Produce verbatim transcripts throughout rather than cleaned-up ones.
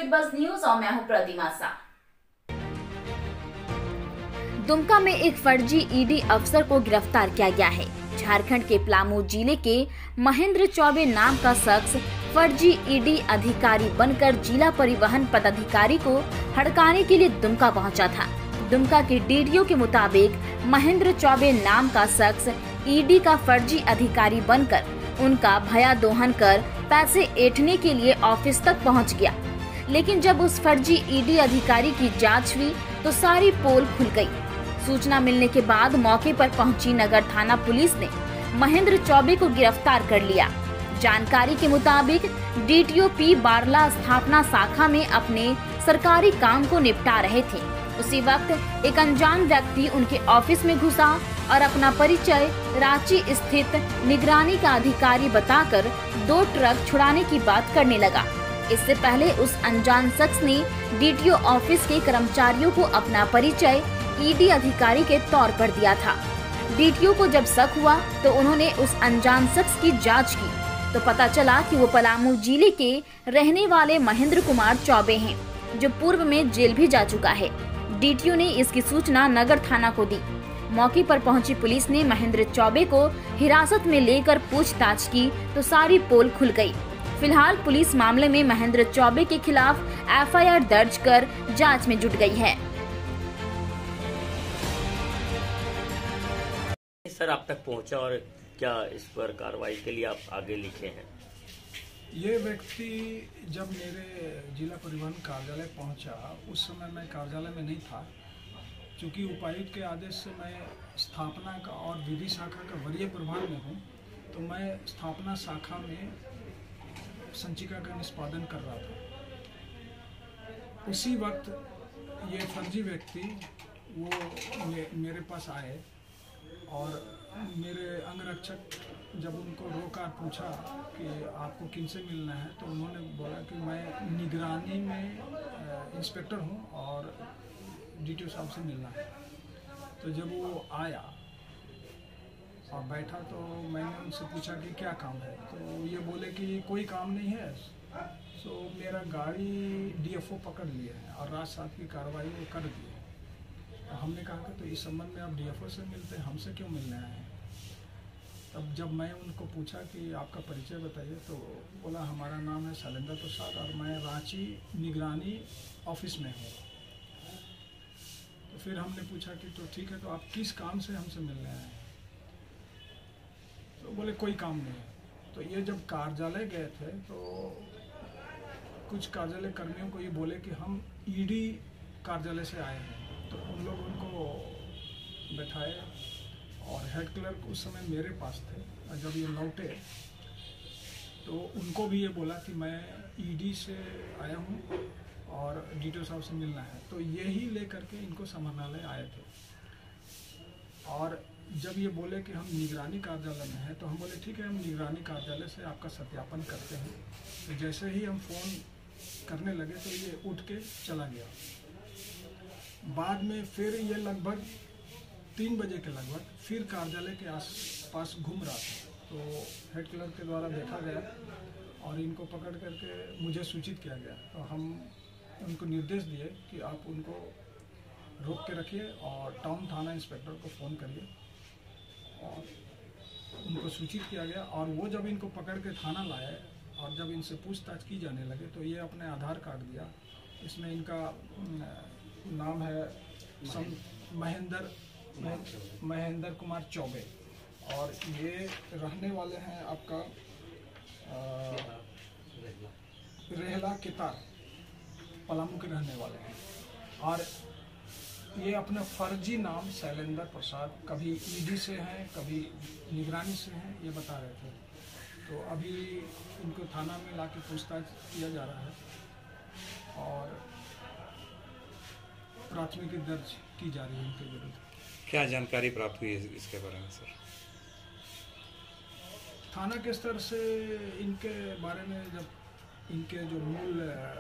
State bus news और मैं हूं प्रतिमा शाह। दुमका में एक फर्जी ईडी अफसर को गिरफ्तार किया गया है। झारखंड के पलामू जिले के महेंद्र चौबे नाम का शख्स फर्जी ईडी अधिकारी बनकर जिला परिवहन पदाधिकारी को हड़काने के लिए दुमका पहुंचा था। दुमका के डीडीओ के मुताबिक महेंद्र चौबे नाम का शख्स ईडी का फर्जी अधिकारी बनकर उनका भया दोहन कर पैसे ऐंठने के लिए ऑफिस तक पहुंच गया। लेकिन जब उस फर्जी ईडी अधिकारी की जांच हुई तो सारी पोल खुल गई। सूचना मिलने के बाद मौके पर पहुंची नगर थाना पुलिस ने महेंद्र चौबे को गिरफ्तार कर लिया। जानकारी के मुताबिक डीटीओ पी बारला स्थापना शाखा में अपने सरकारी काम को निपटा रहे थे। उसी वक्त एक अनजान व्यक्ति उनके ऑफिस में घुसा और अपना परिचय रांची स्थित निगरानी का अधिकारी बताकर दो ट्रक छुड़ाने की बात करने लगा। इससे पहले उस अनजान शख्स ने डीटीओ ऑफिस के कर्मचारियों को अपना परिचय ईडी अधिकारी के तौर पर दिया था। डीटीओ को जब शक हुआ तो उन्होंने उस अनजान शख्स की जांच की तो पता चला कि वो पलामू जिले के रहने वाले महेंद्र कुमार चौबे हैं, जो पूर्व में जेल भी जा चुका है। डीटीओ ने इसकी सूचना नगर थाना को दी। मौके पर पहुंची पुलिस ने महेंद्र चौबे को हिरासत में लेकर पूछताछ की तो सारी पोल खुल गई। फिलहाल पुलिस मामले में महेंद्र चौबे के खिलाफ एफ आई आर दर्ज कर जांच में जुट गई है। सर आप तक पहुंचा और क्या इस पर कार्रवाई के लिए आप आगे लिखे हैं? ये व्यक्ति जब मेरे जिला परिवहन कार्यालय पहुंचा उस समय मैं कार्यालय में नहीं था, क्योंकि उपायुक्त के आदेश से मैं स्थापना का और विधि शाखा का वरीय प्रभार में हूं, तो मैं स्थापना शाखा में संचिका का निष्पादन कर रहा था। उसी वक्त ये फर्जी व्यक्ति वो मे, मेरे पास आए और मेरे अंगरक्षक जब उनको रोका पूछा कि आपको किनसे मिलना है, तो उन्होंने बोला कि मैं निगरानी में इंस्पेक्टर हूं और डीटीओ साहब से मिलना है। तो जब वो आया और बैठा तो मैंने उनसे पूछा कि क्या काम है, तो ये बोले कि कोई काम नहीं है। तो मेरा गाड़ी डीएफओ पकड़ लिए हैं और रात सात की कार्रवाई वो कर दी है। तो हमने कहा कि तो इस संबंध में आप डीएफओ से मिलते हैं, हमसे क्यों मिलने आए हैं? तब जब मैं उनको पूछा कि आपका परिचय बताइए, तो बोला हमारा नाम है शैलेंद्र प्रसाद और मैं रांची निगरानी ऑफिस में हूँ। तो फिर हमने पूछा कि तो ठीक है, तो आप किस काम से हमसे मिलने आए हैं? तो बोले कोई काम नहीं है। तो ये जब कार्यालय गए थे तो कुछ कार्यालय कर्मियों को ये बोले कि हम ईडी कार्यालय से आए हैं। तो उन लोग उनको बैठाए और हेड क्लर्क उस समय मेरे पास थे। और जब ये लौटे तो उनको भी ये बोला कि मैं ईडी से आया हूँ और डीटीओ साहब से मिलना है। तो यही लेकर के इनको समाहरणालय आए थे। और जब ये बोले कि हम निगरानी कार्यालय में हैं, तो हम बोले ठीक है, हम निगरानी कार्यालय से आपका सत्यापन करते हैं। तो जैसे ही हम फ़ोन करने लगे तो ये उठ के चला गया। बाद में फिर ये लगभग तीन बजे के लगभग फिर कार्यालय के आस पास घूम रहा था। तो हेड क्लर्क के द्वारा देखा गया और इनको पकड़ करके मुझे सूचित किया गया। तो हम उनको निर्देश दिए कि आप उनको रोक के रखिए और टाउन थाना इंस्पेक्टर को फ़ोन करिए। और उनको सूचित किया गया और वो जब इनको पकड़ के थाना लाए और जब इनसे पूछताछ की जाने लगे तो ये अपने आधार कार्ड दिया। इसमें इनका नाम है महेंद्र महेंद्र कुमार चौबे और ये रहने वाले हैं आपका रेहला कितार, पलामू के रहने वाले हैं। और ये अपना फर्जी नाम शैलेंद्र प्रसाद कभी ईडी से हैं, कभी निगरानी से हैं, ये बता रहे थे। तो अभी इनको थाना में लाके पूछताछ किया जा रहा है और प्राथमिकी दर्ज की जा रही है इनके विरुद्ध। क्या जानकारी प्राप्त हुई है इसके बारे में सर? थाना के स्तर से इनके बारे में जब इनके जो मूल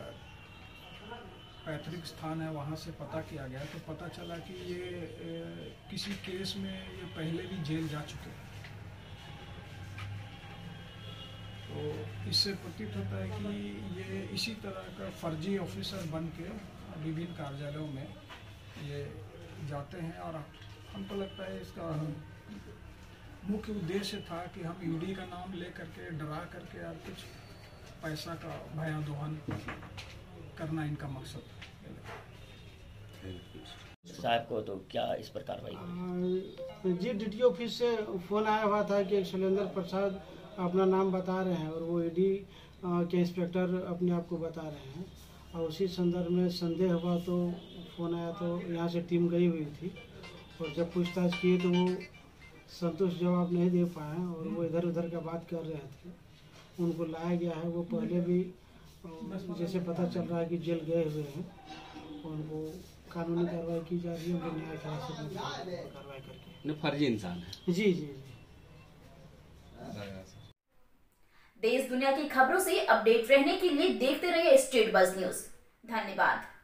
पैतृक स्थान है वहाँ से पता किया गया तो पता चला कि ये ए, किसी केस में ये पहले भी जेल जा चुके हैं। तो इससे प्रतीत होता है कि ये इसी तरह का फर्जी ऑफिसर बन के विभिन्न कार्यालयों में ये जाते हैं और हमको लगता है इसका मुख्य उद्देश्य था कि हम ईडी का नाम ले करके डरा करके और कुछ पैसा का भयादोहन करना इनका मकसद है। साहब को तो क्या इस पर कार्रवाई हुई? जी डीटी ऑफिस से फ़ोन आया हुआ था कि शैलेंद्र प्रसाद अपना नाम बता रहे हैं और वो ईडी के इंस्पेक्टर अपने आप को बता रहे हैं, और उसी संदर्भ में संदेह हुआ तो फ़ोन आया तो यहाँ से टीम गई हुई थी, और जब पूछताछ की तो वो संतुष्ट जवाब नहीं दे पाए और वो इधर उधर का बात कर रहे थे। उनको लाया गया है, वो पहले भी जैसे पता चल रहा है कि जेल गए हुए हैं, उनको कानूनी कार्रवाई की जा रही है, उनको न्याय हिरासत में कार्रवाई करके। फर्जी इंसान है। जी जी जी। देश दुनिया की खबरों से अपडेट रहने के लिए देखते रहिए स्टेट बज़ न्यूज। धन्यवाद।